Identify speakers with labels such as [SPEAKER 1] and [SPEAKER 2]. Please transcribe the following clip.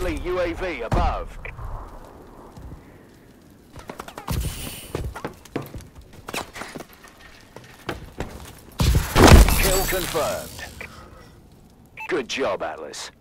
[SPEAKER 1] Friendly UAV above. Kill confirmed. Good job, Atlas.